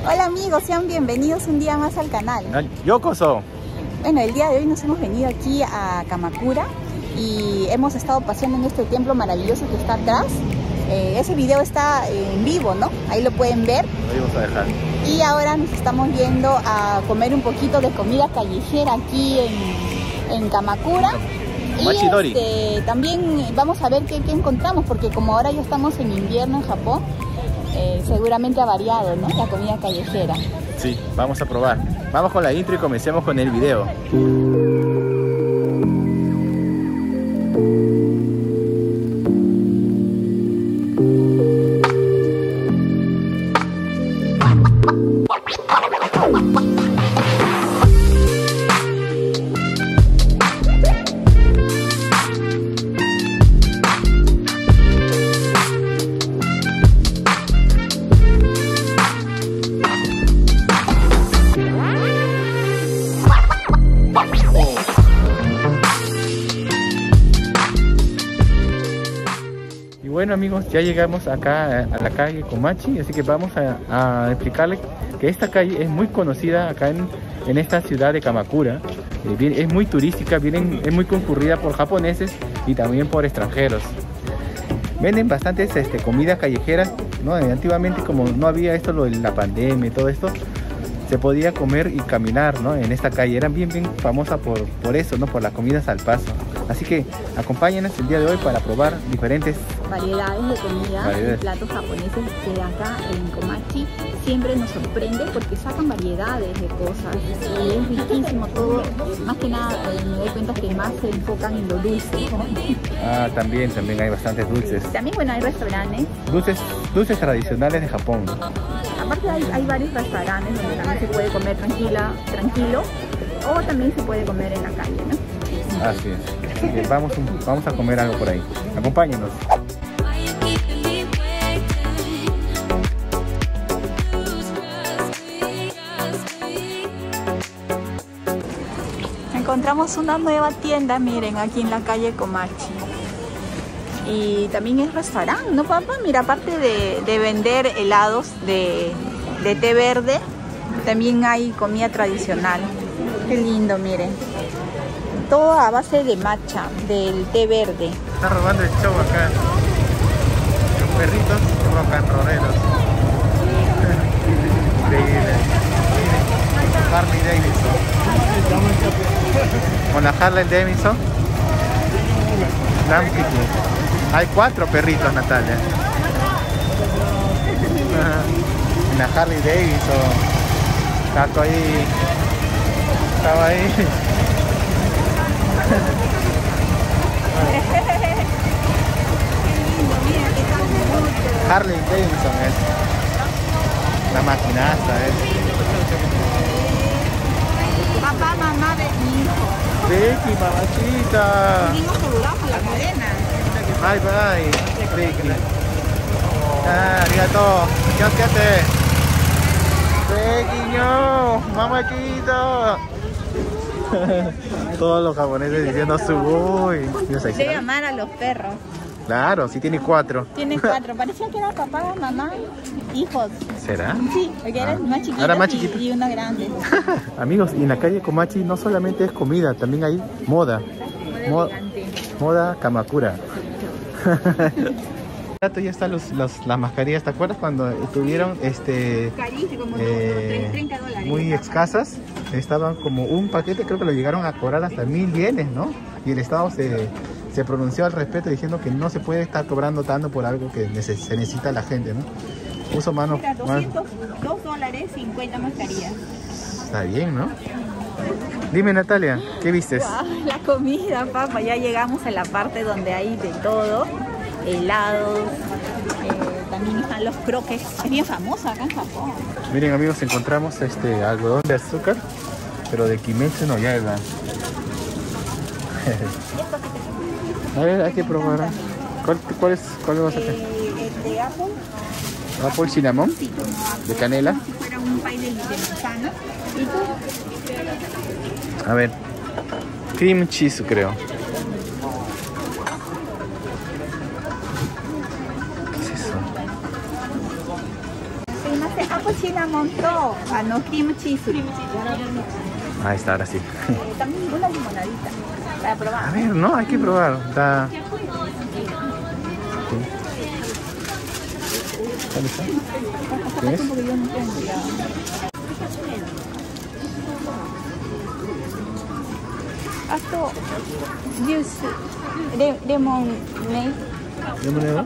Hola amigos, sean bienvenidos un día más al canal. Yokoso. Bueno, el día de hoy nos hemos venido aquí a Kamakura y hemos estado paseando en este templo maravilloso que está atrás. Ese video está en vivo, ¿no? Ahí lo pueden ver. Lo vamos a dejar. Y ahora nos estamos yendo a comer un poquito de comida callejera aquí en Kamakura. Y también vamos a ver qué encontramos, porque como ahora ya estamos en invierno en Japón, seguramente ha variado, ¿no? La comida callejera. Sí, vamos a probar. Vamos con la intro y comencemos con el video. Bueno amigos, ya llegamos acá a la calle Komachi, así que vamos a explicarles que esta calle es muy conocida acá en esta ciudad de Kamakura. Es muy turística, es muy concurrida por japoneses y también por extranjeros. Venden bastantes comida callejera, ¿no? Antiguamente, como no había esto, lo de la pandemia y todo esto, se podía comer y caminar, ¿no? En esta calle. Era bien famosa por eso, ¿no? Por las comidas al paso. Así que acompáñenos el día de hoy para probar diferentes variedades de comida y platos japoneses que acá en Komachi siempre nos sorprende porque sacan variedades de cosas y es riquísimo todo. Más que nada me doy cuenta que más se enfocan en lo dulce. Ah, también hay bastantes dulces. También, bueno, hay restaurantes. Dulces tradicionales de Japón. Aparte hay varios restaurantes donde también se puede comer tranquilo o también se puede comer en la calle, ¿no? Así es. Así que vamos a comer algo por ahí. Acompáñenos. Encontramos una nueva tienda, miren, aquí en la calle Komachi. Y también es restaurante, ¿no, papá? Mira, aparte de vender helados de té verde, también hay comida tradicional. Qué lindo, miren. Todo a base de matcha, del té verde. Está robando el show acá. Los perritos rocanroneros. Increíble. Harley Davidson. Con la Harley Davidson. Hay 4 perritos, Natalia. En la Harley Davidson. Tato ahí. Estaba ahí. Harley Davidson es la maquinaza, Papá, mamá de mi hijo. Ricky, mamachita. Vinimos colgados con la cadena. Bye, Ricky. Arigato. ¿Qué Ricky, no, mamachita. Todos los japoneses diciendo su uy. Debe amar a los perros. Claro, sí tiene 4. Tiene 4. Parecía que era papá, mamá, hijos. ¿Será? Sí, porque eran más chiquitos. Ahora más chiquitos. Y uno grande. Amigos, y en la calle Komachi no solamente es comida, también hay moda. Moda Kamakura. Ya están las mascarillas, ¿te acuerdas cuando estuvieron Carísimo, como $30? muy escasas? Estaban como un paquete, creo que lo llegaron a cobrar hasta 1000 yenes, ¿no? Y el Estado se pronunció al respecto diciendo que no se puede estar cobrando tanto por algo que se necesita la gente, ¿no? Uso mano. Mira, $2.50 mascarillas. Está bien, ¿no? Dime, Natalia, ¿qué vistes? Wow, la comida, papá. Ya llegamos a la parte donde hay de todo. Helados, también están los croques. Es bien famoso acá en Japón. Miren amigos, encontramos algodón de azúcar, pero de Kimetsu no Yaiba. A ver, hay que probar. ¿Cuál vas a hacer? De apple. Apple cinnamon, Sí, de canela. como si fuera un pie de manzana. ¿Y tú? A ver, cream cheese creo. pues cinnamon to, cream cheese. Ahí está, ahora sí. También una limonadita para probar. A ver, no, hay que probar. ¿Dónde está? ¿Qué es? Porque yo no tengo ya. Esto, juice, lemonade. ¿Lemonade?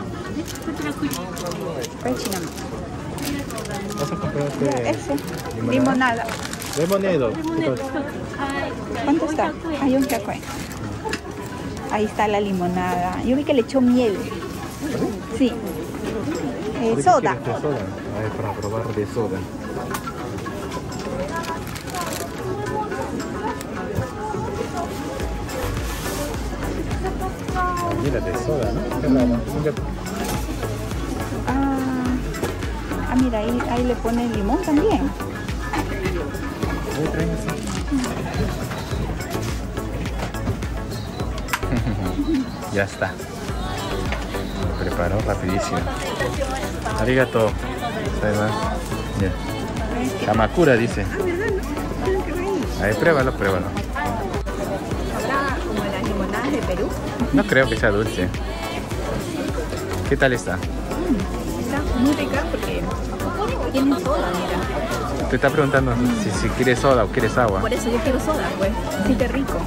¿Cuál cinnamon? ¿Vas a comprarte Ese, limonada. Lemonade. ¿Cuánto está? Hay un taco. Ahí está la limonada. Yo vi que le echó miel. Sí. Soda. ¿De soda? A ver, para probar de soda. Mira, de soda, ¿no? Qué raro. Mira, ahí le ponen limón también. Ya está. Lo preparó rapidísimo. Arigato. Además, bien. Kamakura dice. Ahí, pruébalo, pruébalo. ¿Habrá como las limonadas de Perú? No creo que sea dulce. ¿Qué tal está? Está muy rica porque tiene soda, mira. Te está preguntando si quieres soda o quieres agua. Por eso yo quiero soda, pues. Sí, qué rico.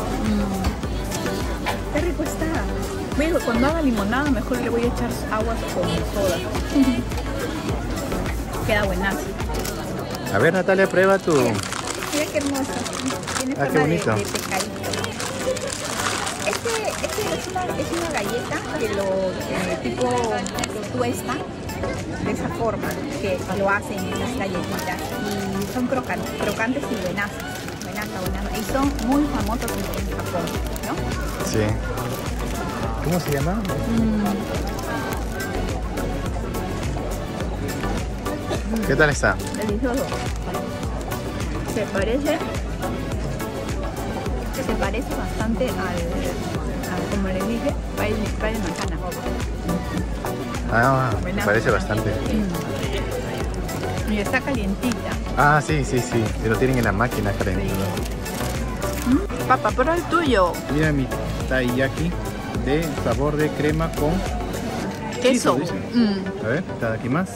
Qué rico está. Bueno, cuando haga limonada mejor le voy a echar aguas con soda. Queda buenazo. A ver, Natalia, prueba tu... Mira qué hermoso. Tiene forma qué bonito. de pescadito. Este es una galleta que lo tuesta de esa forma, que lo hacen en las galletitas. Y son crocantes y buenazas. Y son muy famosos en Japón, ¿no? Sí. ¿Cómo se llama? ¿Qué tal está? Delicioso. Se parece bastante al como les dije, pay de manzana. Ah, me parece bastante. Y está calientita. Ah, sí. Lo tienen en la máquina caliente. Papá, pero el tuyo. Mira mi taiyaki de sabor de crema con Queso. dice. A ver, está aquí más.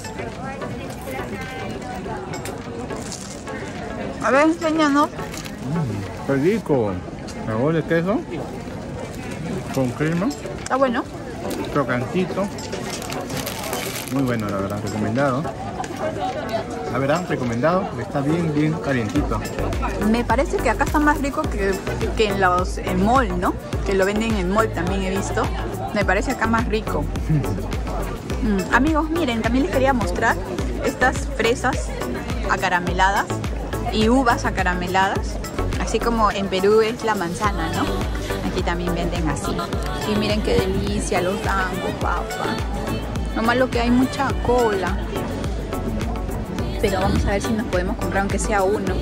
A ver, enséñanos. Qué rico. Sabor de queso con crema. Está bueno. Crocantito. Muy bueno, la verdad. Recomendado. La verdad, recomendado. Está bien calientito. Me parece que acá está más rico que en mall, ¿no? Que lo venden en mall, también he visto. Me parece acá más rico. Amigos, miren, también les quería mostrar estas fresas acarameladas y uvas acarameladas. Así como en Perú es la manzana, ¿no? Aquí también venden así. Y miren qué delicia los dangos, papá. Lo malo que hay mucha cola. Pero vamos a ver si nos podemos comprar aunque sea uno.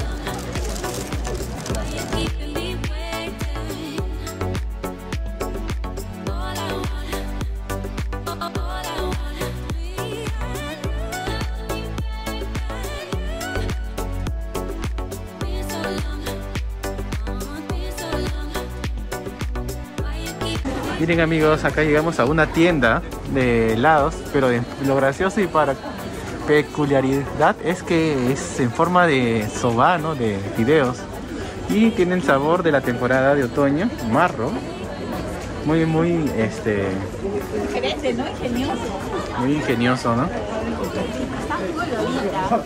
Miren amigos, acá llegamos a una tienda de helados, pero lo gracioso y para peculiaridad es que es en forma de soba, ¿no? De fideos. Y tienen sabor de la temporada de otoño, marro. Muy Diferente, ¿no? Ingenioso. muy ingenioso, ¿no? Está colorida.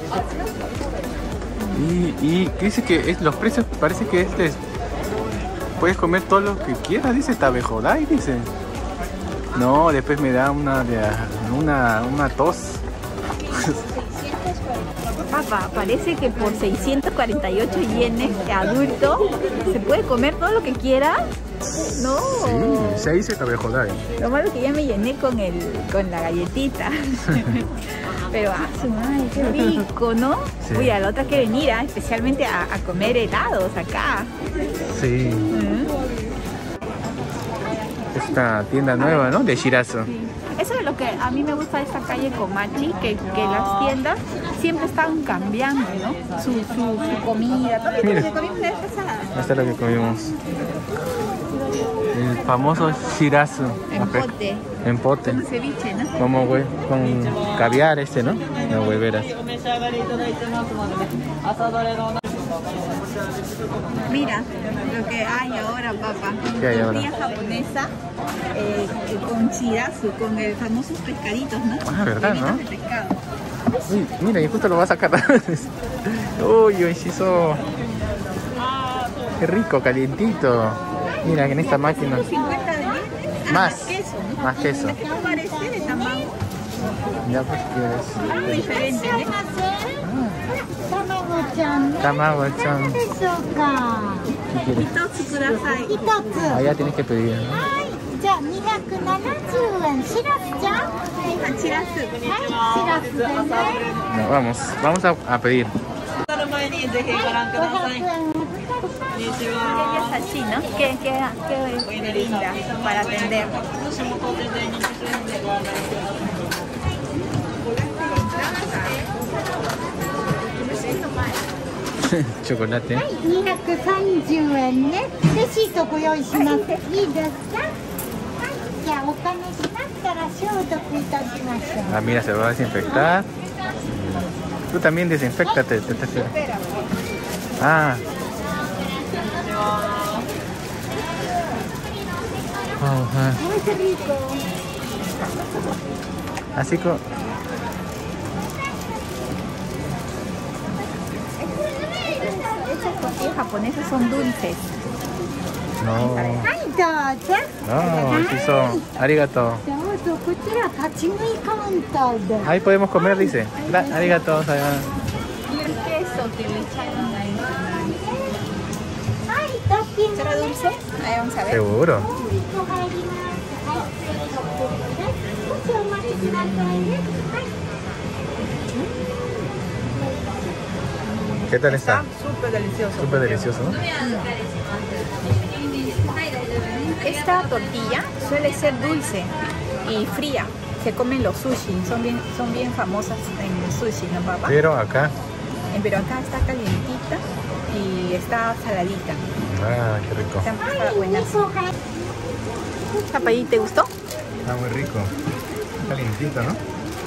Y dice que los precios parece que puedes comer todo lo que quieras, dice Tabejodai, dice. No, después me da una tos. Papá, parece que por 648 yenes adulto se puede comer todo lo que quiera. No. Sí, se dice Tabejodai. Lo malo es que ya me llené con la galletita. Pero, su madre, qué rico, ¿no? Sí. Uy, a la otra que venir, especialmente a comer helados acá. Sí. Esta tienda nueva, ¿no? De Shirazo. Sí. Eso es lo que a mí me gusta de esta calle Komachi, que las tiendas siempre están cambiando, ¿no? Su comida. Todo lo que comimos la vez pasada. Esto es lo que comimos. El famoso shirasu. En pote. En pote. Como ceviche, ¿no? Como güey, con caviar ¿no? No, güey, verás. Mira lo que hay ahora, papá. ¿Qué hay ahora? Tortilla japonesa con shirasu, con el famosos pescaditos, ¿no? Ah, ¿verdad, no? De pescado. Uy, mira, y justo lo va a sacar. Uy, un shiso. Qué rico, calientito. Mira, en esta máquina. 50 de yen. Más queso, ¿no? Más queso. ¿Qué parece de tamaño? Ya pues quieres. Algo diferente, ¿eh? Tamagochan. ¿Qué quieres? Hitotsu kudasai. Ah, ya tienes que pedir. No, vamos a pedir. Ella es así, ¿no? Qué linda para atender. Chocolate. 230円ね。レシートご用意します。いいですか？じゃあお金しましたら消毒いたしましょう。 Ah, mira, se va a desinfectar. Tú también desinfectate. Ah. Ajá. Así como... Estas tortillas japonesas son dulces. No. はいどうぞ。 No, shiso. Arigato. どうぞこちら立ち食いカウンターで。 Ahí podemos comer, dice. Arigato, sayonara. Y el queso que le echaron ahí. はいトッピング。 ¿Será dulce? Ahí vamos a ver. Seguro. 入ります。はい。少しお待ちくださいね。はい。 ¿Qué tal está? Súper delicioso. Súper delicioso, ¿no? Esta tortilla suele ser dulce y fría. Se comen los sushi, son bien famosas en el sushi, ¿no, papá? Pero acá... Pero acá está calientita y está saladita. Ah, qué rico. Está buenazo. ¿Papá, te gustó? Está muy rico. Calientito, ¿no?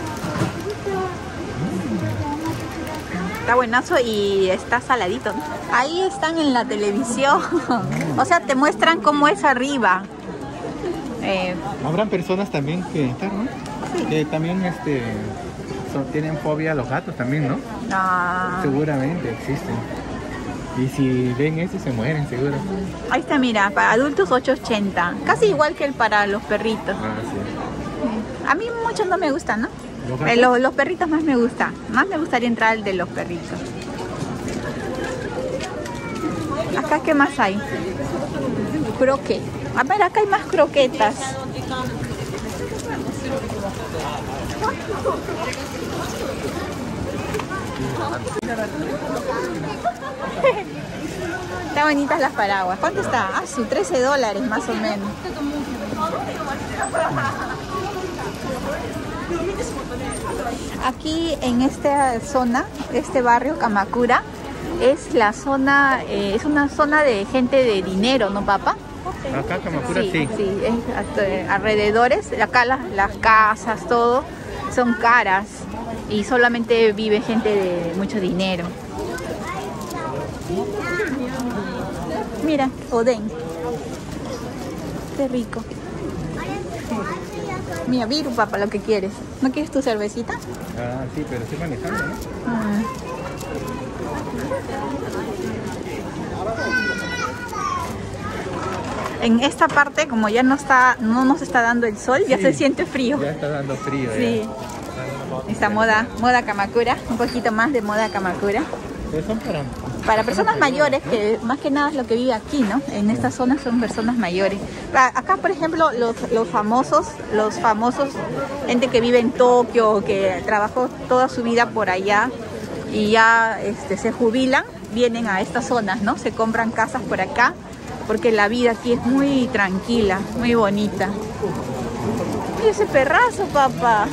Está buenazo y está saladito, ¿no? Ahí están en la televisión. O sea, te muestran cómo es arriba. Habrán personas también que, claro, ¿no? Sí. Que también tienen fobia a los gatos también, ¿no? Ah. Seguramente existen. Y si ven eso se mueren, seguro. Ahí está, mira, para adultos 8.80. Casi igual que el para los perritos. Ah, sí. A mí muchos no me gustan, ¿no? Los perritos más me gustan. Más me gustaría entrar el de los perritos. Acá, ¿qué más hay? Croque. A ver, acá hay más croquetas. Están bonitas las paraguas. ¿Cuánto está? Ah, su $13 más o menos. Aquí en esta zona, este barrio Kamakura, es la zona, es una zona de gente de dinero, ¿no, papá? Acá Kamakura sí. Sí, es, alrededores, acá las casas, todo, son caras y solamente vive gente de mucho dinero. Mira, oden. Qué rico. Mira, Viru, papá, lo que quieres. ¿No quieres tu cervecita? Ah, sí, pero estoy manejando, ¿no? En esta parte, como ya no nos está dando el sol, ya se siente frío. Ya está dando frío. Sí. Ya. Esta moda Kamakura, un poquito más de moda Kamakura. Pero son para personas mayores, que más que nada es lo que vive aquí, ¿no? En esta zona son personas mayores. Acá, por ejemplo, los famosos, gente que vive en Tokio, que trabajó toda su vida por allá y ya se jubilan, vienen a estas zonas, ¿no? Se compran casas por acá, porque la vida aquí es muy tranquila, muy bonita. Mira ese perrazo, papá.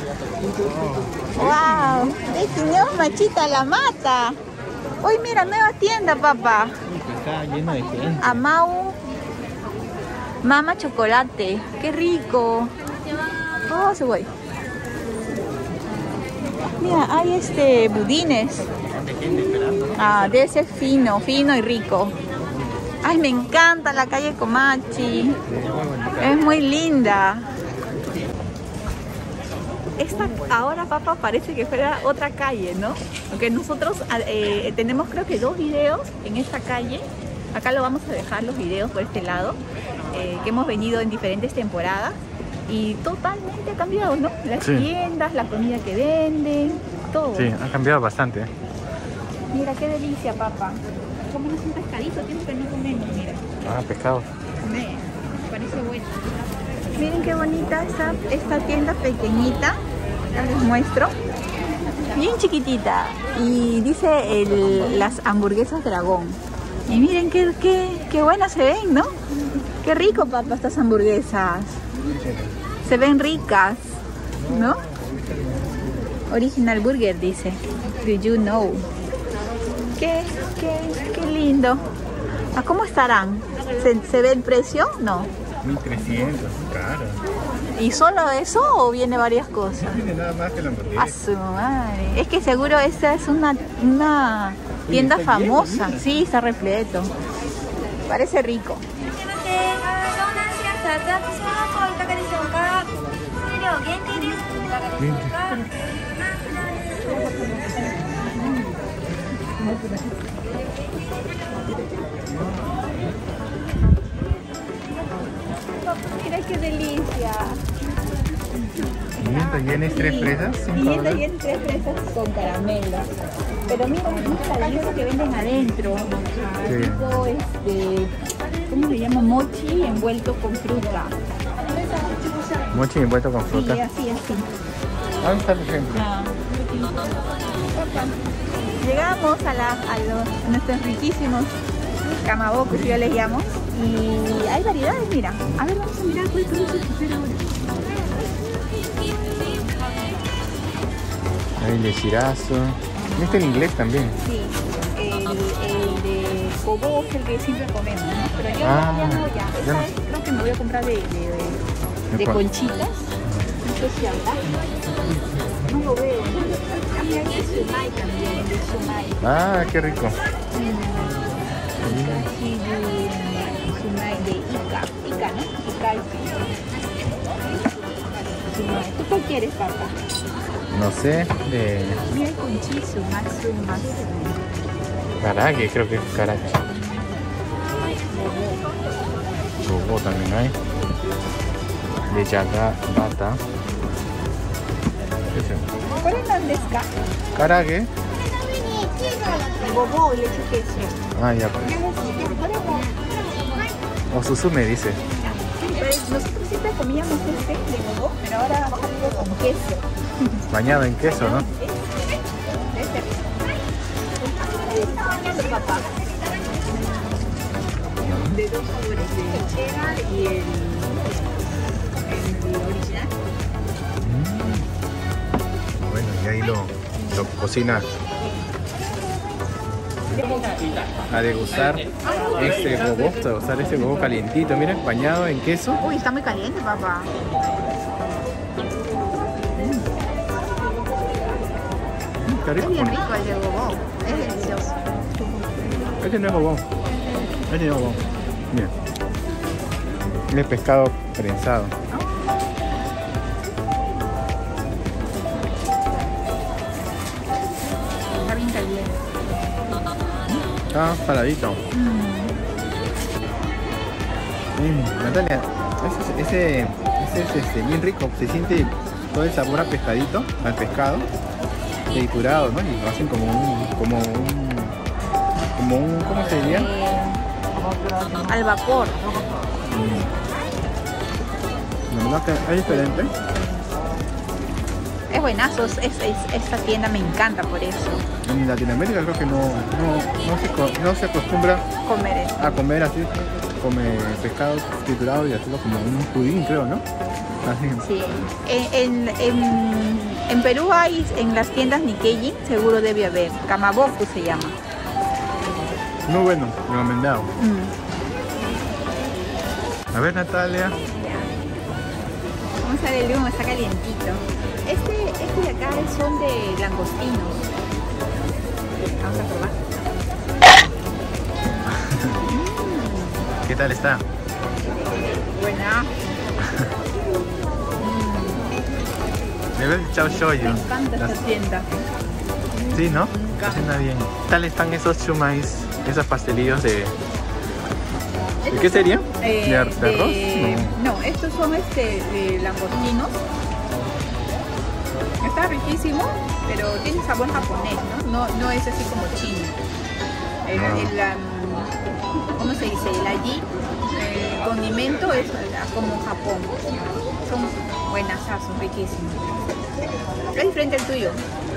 Wow. Tenemos Machita la mata. Uy, mira, nueva tienda, papá. Está lleno de gente. Amau Mama Chocolate. Qué rico. Oh, se voy. Mira, hay budines. Ah, de ese fino, fino y rico. Ay, me encanta la calle Comachi. Es muy linda. Esta ahora, papá, parece que fuera otra calle, ¿no? Porque nosotros tenemos creo que 2 videos en esta calle. Acá lo vamos a dejar los videos por este lado, que hemos venido en diferentes temporadas. Y totalmente ha cambiado, ¿no? Las tiendas, la comida que venden, todo. Sí, ha cambiado bastante. Mira, qué delicia, papá. Comemos un pescadito, tiempo que no comemos, mira. Ah, pescado. Me parece bueno. Miren qué bonita esta tienda pequeñita. Ya les muestro. Bien chiquitita. Y dice las hamburguesas dragón. Y miren qué buenas se ven, ¿no? Qué rico, papá, estas hamburguesas. Se ven ricas, ¿no? Original Burger dice. Do you know? Qué lindo. ¿A cómo estarán? ¿Se ve el precio? No. 1.300, caro. ¿Y solo eso o viene varias cosas? No viene nada más que la hamburguesa. A su madre. Es que seguro esta es una tienda famosa. Lleno, sí, está repleto. Parece rico. Mira qué delicia. 500 yenes, 3 fresas. 500 yenes, 3 fresas con caramelo. Pero mira la delicia que venden adentro. Tipo, ¿cómo se llama? Mochi envuelto con fruta. Mochi envuelto con fruta. Sí, así. ¿Dónde está el ejemplo? Llegamos a nuestros riquísimos camabocos, yo les llamo. Y hay variedades, mira. A ver, vamos a mirar cuál es el tercero ahora. Hay lechirazo. Este en inglés también. Sí, el de cobo es el que siempre comemos, ¿no? Pero yo ya creo que me voy a comprar de conchitas. No sé si habrá. No lo veo. Hay de sumai también, de sumai. Ah, qué rico. Sí, de sumai de Ica, ¿no? Ica. ¿Tú qué quieres, papá? No sé, Mira el conchizo, matsu. Karaage, creo que es karaage. Bobo también hay. De Yagabata. ¿Cuál es la desca? Karaage. Bobo y leche queso. Ah, ya pues. O Suzume dice. Nosotros siempre comíamos de bobo, pero ahora vamos a hacerlo con queso. Bañado en queso, ¿no? De 2 sabores, el cheddar y el original. Bueno, y ahí lo cocina. A degustar este bobo calientito, mira, bañado en queso. Uy, está muy caliente, papá. Está rico. Es bien rico el de bobo, es delicioso. Este no es bobo. Este no es bobo. Mira. Es pescado prensado. Está bien caliente. Está saladito. Natalia, ese es bien rico. Se siente todo el sabor a pescadito, al pescado. Triturado, ¿no? Y lo hacen como un ¿cómo se diría? Al vapor. La verdad que es diferente. Es buenazo, esta tienda me encanta por eso. En Latinoamérica creo que no se acostumbra Comer eso. a comer así, come pescado triturado y hacerlo como un pudín, creo, ¿no? Así. Sí. En Perú hay, en las tiendas Nikkei, seguro debe haber. Kamaboku se llama. Muy bueno, recomendado. A ver, Natalia. Vamos a ver el humo, está calientito. Este de acá son de langostinos. Vamos a probar. ¿Qué tal está? Buena. Me ves chao shoyu. Me encanta esta tienda. Sí, ¿no? Cocina bien. ¿Qué tal están esos chumais? Esos pastelillos de qué sería? ¿De arroz? No, estos son de langostinos. Está riquísimo, pero tiene sabor japonés, ¿no? No es así como chino. ¿Cómo se dice? El allí, el condimento es como Japón. Son buenas, son riquísimos. Es diferente al tuyo.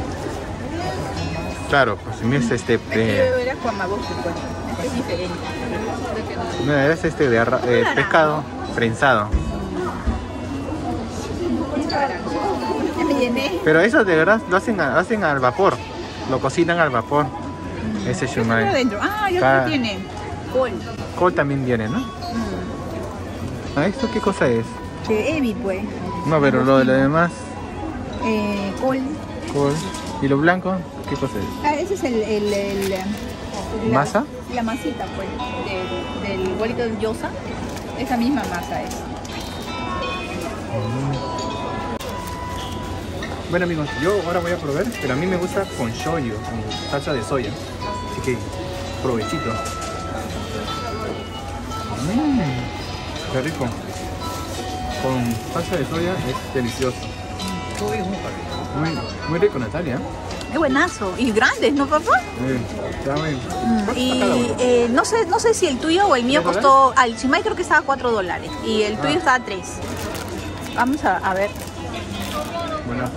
Claro, pues mi es El tuyo era Kamaboku, pues. Este es diferente. No, es de pescado prensado. Ya me llené. Pero eso de verdad lo hacen al vapor. Lo cocinan al vapor. Ese shumai. Adentro. Ah, ya lo tiene. Col. Col también viene, ¿no? ¿Esto qué cosa es? De ebi, pues. No, pero lo demás. Col. Col. ¿Y lo blanco? ¿Qué cosa es? Ah, ese es ¿Masa? La masita, pues, del bolito del gyoza. Esa misma masa es. Bueno amigos, yo ahora voy a probar, pero a mí me gusta con shoyu, con salsa de soya. Así que provechito. Qué rico. Con salsa de soya es delicioso. Muy rico, Natalia. Es buenazo. Y grandes, ¿no, papá? Y no sé si el tuyo o el mío costó... Al Chimay creo que estaba $4 y el tuyo estaba $3. Vamos a ver. Bueno.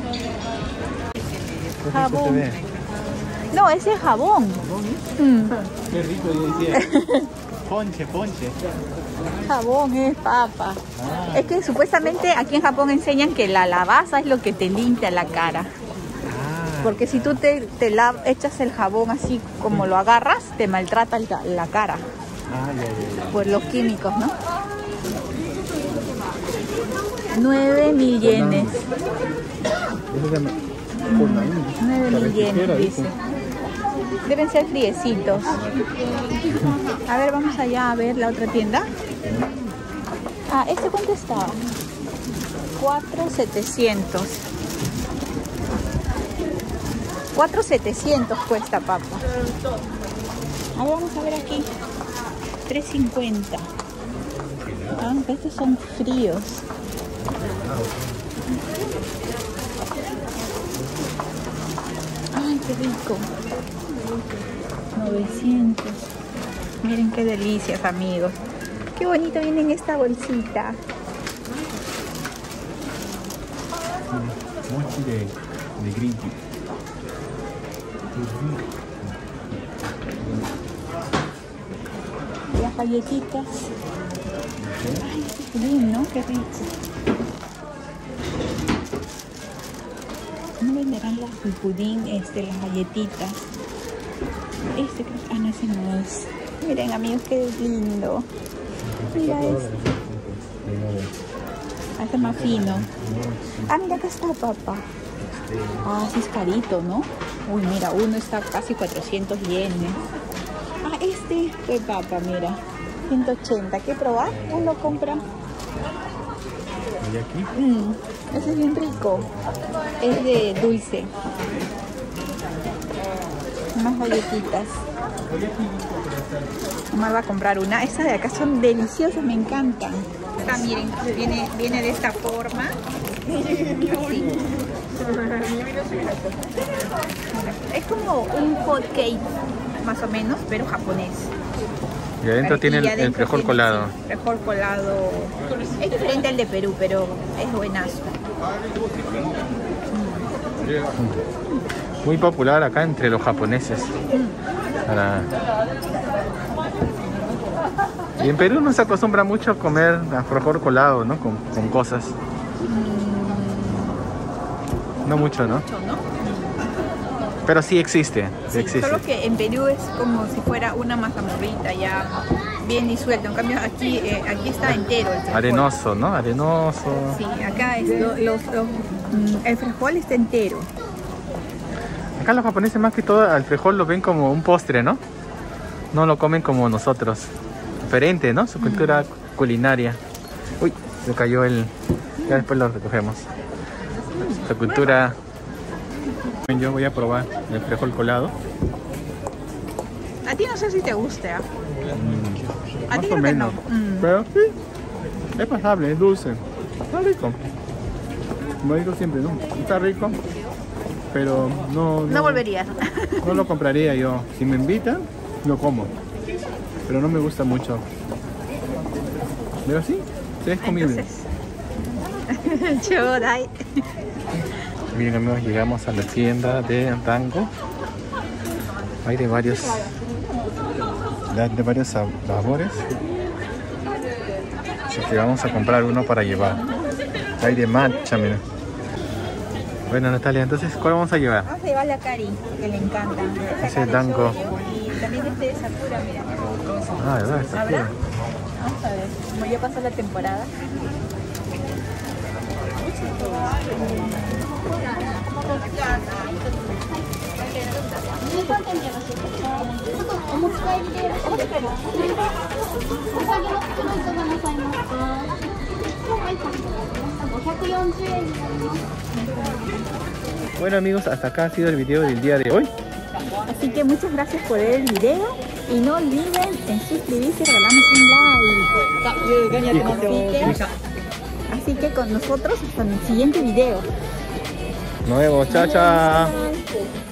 Jabón. No, ese es jabón. Qué rico, yo decía. Ponche. Jabón es papa. Es que supuestamente aquí en Japón enseñan que la lavaza es lo que te limpia la cara. Porque si tú te echas el jabón así como lo agarras, te maltrata la cara. Por los químicos, ¿no? 9.000 yenes. 9.000 yenes, dice. Deben ser friecitos. A ver, vamos allá a ver la otra tienda. Ah, ¿este cuánto está? 4.700. 4.700 cuesta, papa. A ver, vamos a ver aquí. 3.50. Ah, estos son fríos. Ay, qué rico. 900. Miren qué delicias, amigos. Qué bonito viene en esta bolsita. Mochi de green tea. Las galletitas. Ay, este pudín, ¿no? Qué rico. ¿No venderán el pudín, las galletitas? Este creo que... Ah, no, ese no es. Miren, amigos, qué lindo. Mira este. Este es más fino. Ah, mira, acá está, papá. Ah, sí es carito, ¿no? Uy, mira, uno está casi 400 yenes. Ah, este fue papa, mira. 180. ¿Qué probar? Uno compra. ¿Y aquí? Ese es bien rico. Es de dulce. Unas galletitas. Mamá va a comprar una. Estas de acá son deliciosas, me encantan. Esta, miren, viene de esta forma. Así. Es como un hot cake, más o menos, pero japonés. Y adentro tiene el frijol colado. Sí, frijol colado. Es diferente al de Perú, pero es buenazo. Muy popular acá entre los japoneses. Y en Perú no se acostumbra mucho a comer alfajor colado, ¿no? Con cosas. No mucho, ¿no? Pero sí existe, sí, existe. Solo que en Perú es como si fuera una mazamorrita ya bien disuelto. En cambio aquí está entero el frijol. Arenoso, ¿no? Arenoso. Sí, acá es el frijol está entero. Acá los japoneses más que todo al frijol lo ven como un postre, ¿no? No lo comen como nosotros. Diferente, ¿no? Su cultura culinaria. Uy, se cayó el... Ya después lo recogemos. Su cultura... Yo voy a probar el frijol colado. A ti no sé si te gusta. A ti más o menos. No. Pero sí, es pasable, es dulce. Está rico. Como digo siempre, ¿no? Está rico. Pero no volverías. No lo compraría yo. Si me invitan, lo como. Pero no me gusta mucho. Pero sí, es comible. Chodai. Bien amigos, llegamos a la tienda de Dango. Hay de varios sabores. Así que vamos a comprar uno para llevar. Hay de matcha, mira. Bueno Natalia, entonces ¿cuál vamos a llevar? Vamos a llevar la Cari, que le encanta. Ese es Dango. Y también este de Sakura, mira. Ah, ¿verdad? Sakura. Vamos a ver, como ya pasó la temporada. Bueno amigos, hasta acá ha sido el video del día de hoy. Así que muchas gracias por ver el video y no olviden en suscribirse y regalarnos un like. Así que con nosotros hasta el siguiente video. Nos vemos, chao, chao.